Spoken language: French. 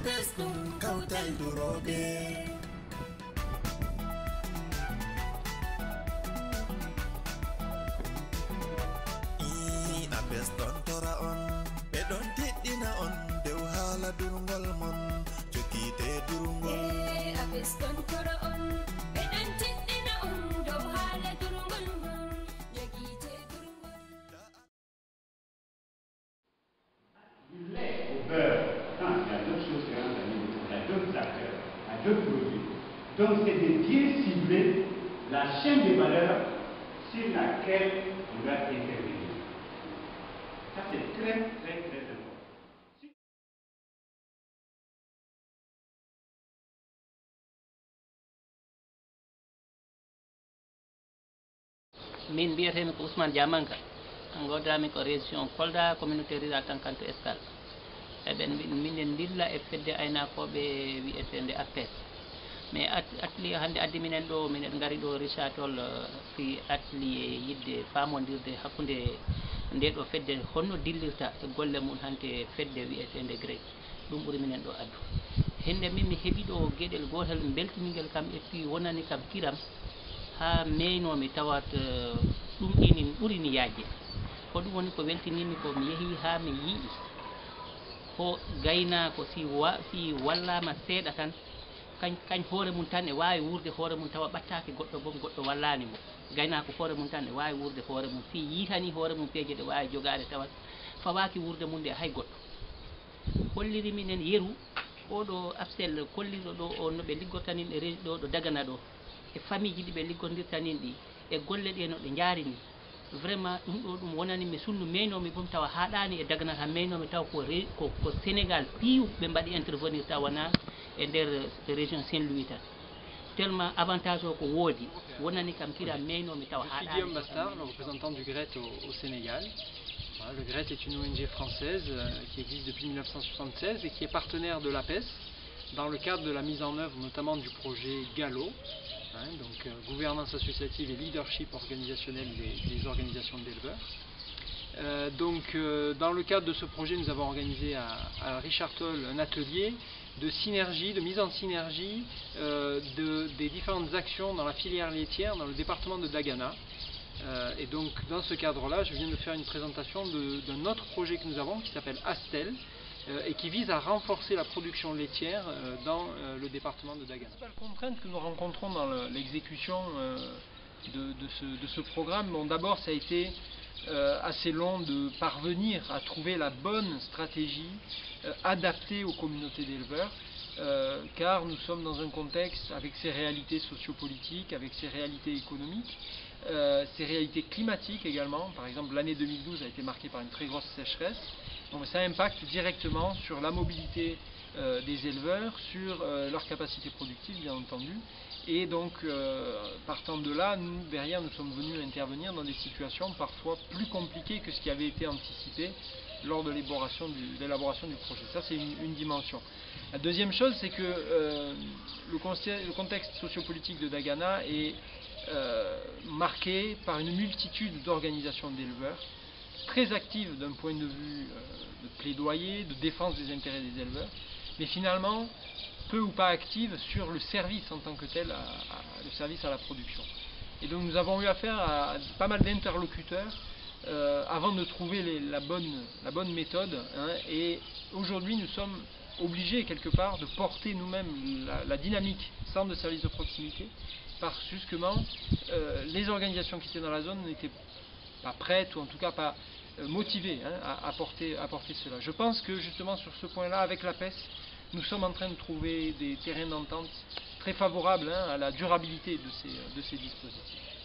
apes ɗum kawtal duroɓe. Apes ɗon tora on ɓe ɗon teɗɗina on dow haala durgol mon jogite durgol. Apes ɗon tora on ɓe ɗon teɗɗina on dow haala durgol mon jogite durgol. Du lait au beurre, il y a d'autres choses que il y a d'autres acteurs, il y a d'autres produits. Donc c'est de bien cibler la chaîne de valeur sur laquelle on doit intervenir. Ça c'est très important. Min mbiyetemi ko Ousmane Diamanka godami ko région Kolda communauté rural Tankanto Escale eɓen minen dilla e fedde aynakoɓe wiyetede APS mais atelier hande addi minen ɗo minen gari ɗo Richard Toll fi atelier yidde famodirde hakkude nde ɗo fedde honno dillirta e golle mum hande fedde wiyetede GREC ɗum ɓuuri minen ɗo addu hende min mi heeɓi ɗo gueɗel gotel beltiniguel kam et puis wonani kam kiram ha meynomi tawat ɗum ɗinin ɓurini yajde ko ɗum woni ko weltinimi ko mi yeehi ha mi yii ko gaynako si wallama seeɗa tan kañ hoore mum tan e wawi wurde hoore mum tawa ɓattaki goɗɗo boom goɗɗo wallanimo gaynako hoore mum tan e wawi wurde hoore mum si yitani hoore mum peeje ɗe wawi jogade tawat fawaki wurde mum nde hay goɗɗo holliri minen yeeru oɗo absel kollirɗo ɗo o no ɓe liggortanin e ɗo ɗo Dagana ɗo e famille ji ɗi ɓe liggodirtanin ɗi e golle ɗe no ɗe jaarini vraiment ɗum ɗo ɗum wonani mi sunnu meynomi boom tawa haɗani e Dagana tan meynomi taw ko Sénégal piiw ɓe mbaɗi intervenir taw wona e nder région Saint-Louis tan tellement avantage o ko woodi wonani kam kira meynomi taw haɗani. Je suis Guillaume Bastard, le représentant du GRET au Sénégal. Voilà, le GRET est une ONG française qui existe depuis 1976 et qui est partenaire de l'APES dans le cadre de la mise en œuvre notamment du projet GALO, donc gouvernance associative et leadership organisationnel des organisations d'éleveurs. Dans le cadre de ce projet, nous avons organisé à Richard Toll un atelier de synergie, de mise en synergie des différentes actions dans la filière laitière dans le département de Dagana. Et donc dans ce cadre-là, je viens de faire une présentation d'un autre projet que nous avons qui s'appelle Astel et qui vise à renforcer la production laitière dans le département de Dagana. La contrainte que nous rencontrons dans l'exécution de ce programme, bon, d'abord ça a été assez long de parvenir à trouver la bonne stratégie adaptée aux communautés d'éleveurs, car nous sommes dans un contexte avec ses réalités sociopolitiques, avec ses réalités économiques, ses réalités climatiques également. Par exemple, l'année 2012 a été marquée par une très grosse sécheresse. Donc ça impacte directement sur la mobilité des éleveurs, sur leur capacité productive bien entendu. Et donc, partant de là, nous, derrière, nous sommes venus intervenir dans des situations parfois plus compliquées que ce qui avait été anticipé lors de l'élaboration du projet. Ça, c'est une dimension. La deuxième chose, c'est que le contexte sociopolitique de Dagana est marqué par une multitude d'organisations d'éleveurs, très actives d'un point de vue de plaidoyer, de défense des intérêts des éleveurs, mais finalement peu ou pas actives sur le service en tant que tel, le service à la production. Et donc nous avons eu affaire à pas mal d'interlocuteurs avant de trouver la bonne méthode, et aujourd'hui nous sommes obligés quelque part de porter nous-mêmes la dynamique centre de service de proximité, parce que justement les organisations qui étaient dans la zone n'étaient pas prêtes, ou en tout cas pas motivées à porter cela. Je pense que justement sur ce point-là, avec l'APES, nous sommes en train de trouver des terrains d'entente très favorables à la durabilité de ces dispositifs.